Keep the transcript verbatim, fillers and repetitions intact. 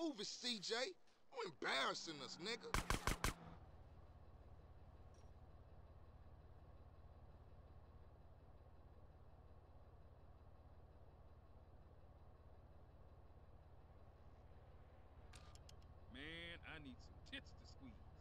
Move it, C J. You embarrassing us, nigga. Man, I need some tits to squeeze.